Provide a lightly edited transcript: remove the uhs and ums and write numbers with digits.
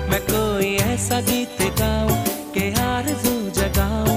मैं कोई ऐसा गीत गाऊं कि आरज़ू जगाऊं।